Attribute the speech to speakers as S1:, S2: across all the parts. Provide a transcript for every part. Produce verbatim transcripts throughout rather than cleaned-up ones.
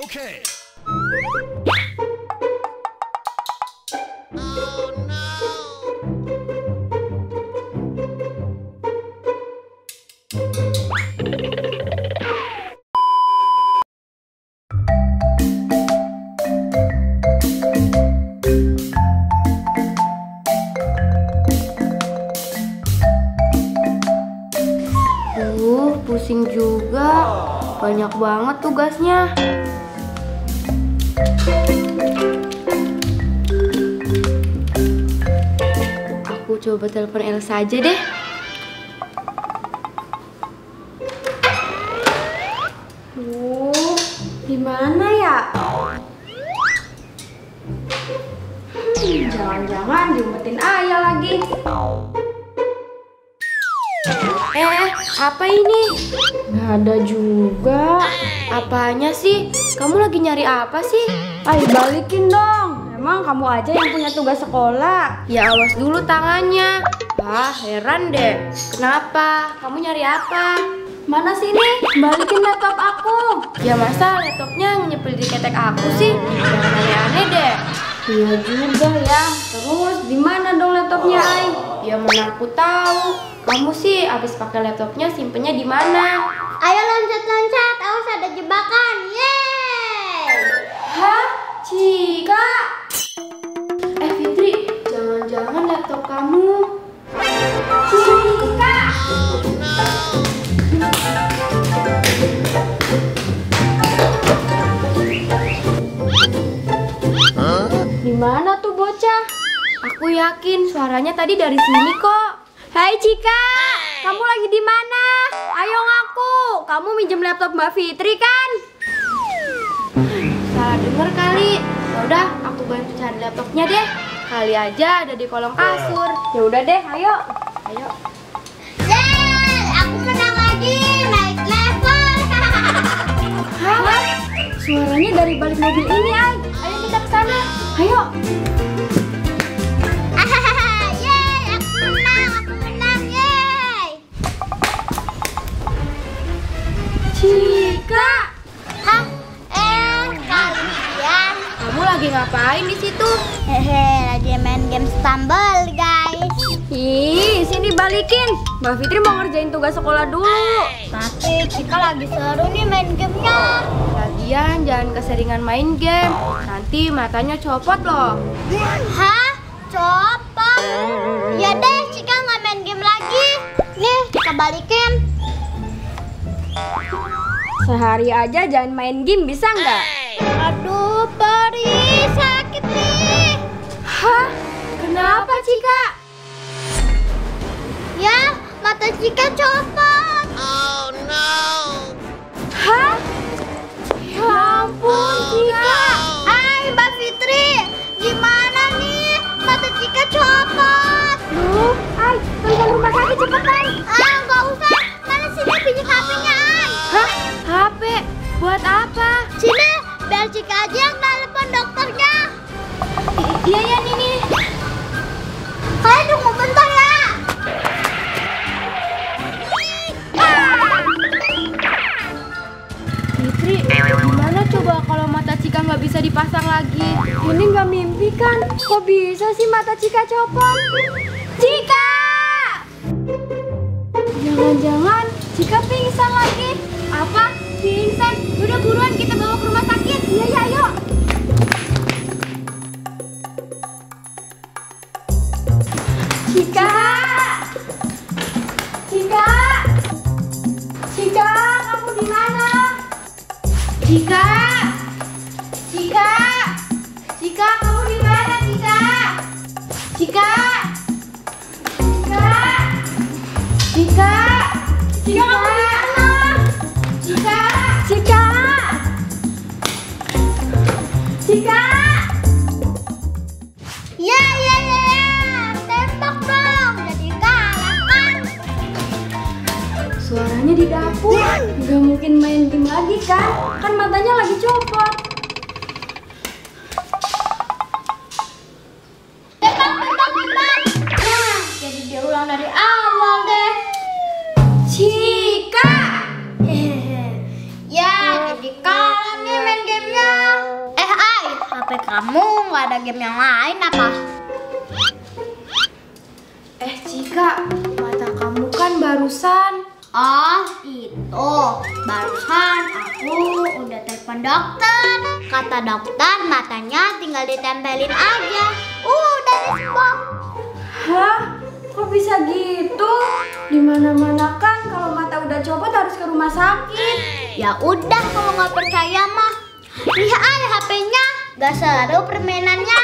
S1: Okay.
S2: Uh, pusing juga. Banyak banget tugasnya. Aku coba telepon Elsa aja deh. Uh, di mana ya? Hmm, jangan-jangan diumpetin Ayah lagi. Eh, apa ini? Nggak ada juga. Apanya sih? Kamu lagi nyari apa sih?
S3: Ayo balikin dong. Emang kamu aja yang punya tugas sekolah.
S2: Ya awas dulu tangannya. Ah, heran deh. Kenapa? Kamu nyari apa?
S3: Mana sini? Balikin laptop aku.
S2: Ya masa laptopnya nyepil di ketek aku sih? Jangan aneh-aneh deh.
S3: Iya juga ya. Terus di mana dong laptopnya, Ay?
S2: Ya mana aku tahu. Kamu sih abis pakai laptopnya simpennya di mana?
S4: Ayo loncat-loncat, awas ada jebakan. Yeay!
S2: Hah? Cika? Eh Fitri, jangan-jangan laptop kamu. Cika!
S3: Di mana tuh bocah?
S2: Aku yakin suaranya tadi dari sini kok.
S3: Hai Cika, kamu lagi di mana? Ayo ngaku, kamu minjem laptop Mbak Fitri kan?
S2: Salah denger kali. Yaudah, aku bantu cari laptopnya deh. Kali aja ada di kolong kasur.
S3: Ya udah deh, ayo.
S2: Ayo.
S4: Yeay! Aku menang lagi, naik level.
S3: Hah? Suaranya dari balik mobil ini, Ay. Ayo kita ke sana. Ayo.
S4: Yeay! Aku menang, aku menang, yeay!
S2: Cika,
S4: Hah? Eh, kalian?
S2: kamu lagi ngapain di situ?
S4: Hehe, lagi main game Stumble, guys.
S3: Ih, sini balikin. Mbak Fitri mau ngerjain tugas sekolah dulu.
S4: Tapi Cika lagi seru nih main gamenya.
S2: Lagian jangan keseringan main game. Nanti matanya copot loh.
S4: Hah? Copot? Ya deh, Cika nggak main game lagi. Nih, Cika balikin.
S3: Sehari aja jangan main game, bisa nggak?
S4: Aduh, perih, sakit nih.
S2: Hah? Kenapa Cika?
S4: Ya, mata Cika copot.
S2: Hah? Ya ampun Cika.
S4: Hai, Mbak Fitri. Gimana nih? Mata Cika copot.
S3: Duh, Ay, telepon rumah sakit cepetan.
S4: Ah, nggak usah. Mana sini pinjam H P-nya, Ay?
S2: Hah? H P? Buat apa?
S4: Sini, biar Cika aja yang telepon dokternya.
S2: I- iya ya nih nih.
S4: Kalian tunggu bentar ya.
S2: Fitri, gimana coba kalau mata Cika nggak bisa dipasang lagi?
S3: Ini nggak mimpi kan? Kok bisa sih mata Cika copot? Cika! Jangan-jangan Cika pingsan lagi.
S2: Apa? Pingsan? Udah buruan kita bawa ke rumah sakit.
S3: Iya, ya, ayo. Cika! Cika! Cika, kamu di mana?
S2: Cika! Cika! Cika, kamu di mana Cika? Cika! Cika! Cika!
S3: Cika, kamu di mana?
S2: Cika!
S3: Cika! Cika!
S4: Ya, ya, ya, ya. Tembak dong. Jadi kalah kan?
S3: Suaranya di dapur. Gak mungkin main game lagi kan? Kan matanya lagi copot.
S4: Tembak, tembak, tembak. Nah, jadi dia ulang dari awal deh.
S3: Cika!
S4: Ya, jadi kalah nih main gamenya. kamu nggak ada game yang lain apa?
S2: Eh Cika, mata kamu kan barusan.
S4: Oh itu, barusan aku udah telepon dokter. Kata dokter matanya tinggal ditempelin aja. Udah deh sembuh.
S2: Hah? Kok bisa gitu? Dimana-mana kan kalau mata udah copot harus ke rumah sakit.
S4: Ya udah kalau nggak percaya mah, lihat aja H P-nya. Gak seru permainannya.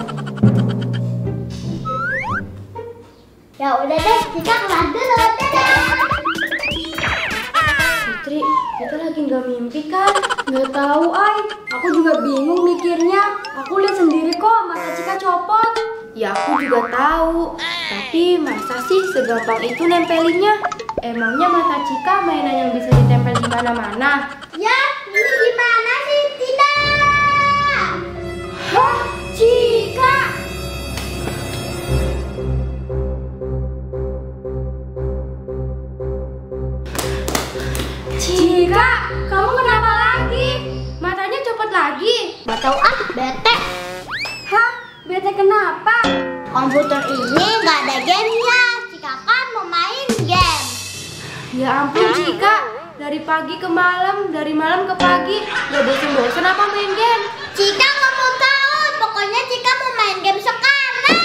S4: Ya udah deh, kita keluar dulu. Dadah.
S2: Fitri, kita lagi nggak mimpi kan? Nggak tahu, Ay. Aku juga bingung mikirnya. Aku lihat sendiri kok mata Cika copot. Ya aku juga tahu. Tapi masa sih segampang itu nempelinnya? Emangnya mata Cika mainan yang bisa ditempel di mana-mana?
S4: Ya, ini gimana sih? Tidak.
S2: Hah? Cika? Cika, kamu kenapa lagi? Matanya copot lagi?
S4: Gak tau ah, bete.
S2: Hah? Bete kenapa?
S4: Komputer ini nggak ada gamenya. Cika kan mau main game.
S2: Ya ampun Cika, dari pagi ke malam, dari malam ke pagi, gak bosen-bosen apa main game?
S4: Cika nggak mau tahu. Pokoknya Cika mau main game sekarang.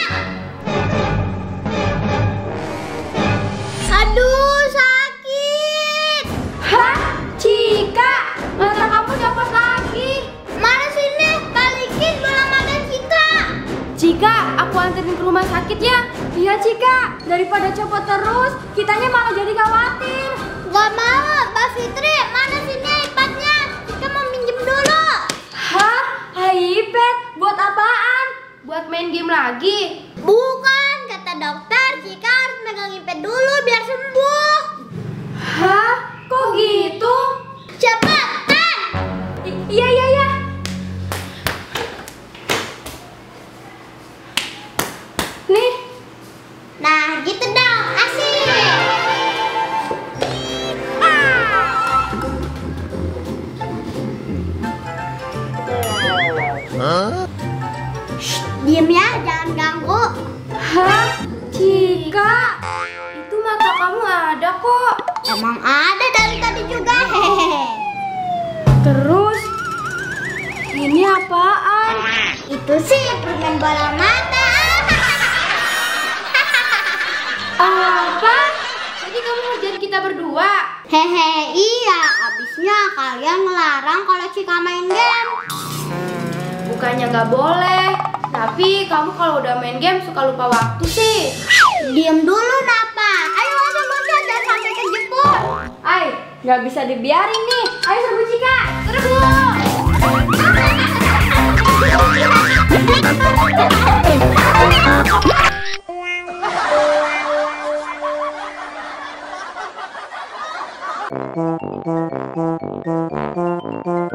S4: Aduh, sakit.
S2: Hah? Cika, mata kamu copot lagi?
S4: Mana sini? Balikin bola mata Cika.
S2: Cika, aku anterin ke rumah sakit ya. Iya Cika, daripada copot terus, kitanya malah jadi khawatir.
S4: Gak mau, Mbak Fitri. Mana sini iPad-nya? Cika mau minjem dulu.
S2: Hah? iPad? Buat apaan? Buat main game lagi?
S4: Bukan, kata dokter Cika harus megang iPad dulu biar sembuh.
S2: Hah? Kok gitu?
S4: Cepetan.
S2: I- iya, iya, iya. Nih.
S4: Nah, gitu dong, asik. Shh, diem ya, jangan ganggu.
S2: Hah? Cika? Itu mata kamu ada kok.
S4: Emang ada dari tadi juga, hehehe.
S2: Terus? Ini apaan?
S4: Itu sih permen bola mata.
S2: Apa? Jadi kamu ngerjain kita berdua?
S4: Hehe, iya. Abisnya kalian ngelarang kalau Cika main game.
S2: Bukannya nggak boleh, tapi kamu kalau udah main game suka lupa waktu sih.
S4: Diem dulu, Napa. Ayo, ayo, bocah, jangan sampai kejepit.
S2: Ay, nggak bisa dibiarin nih. Ayo serbu Cika, serbu.
S1: Thank you.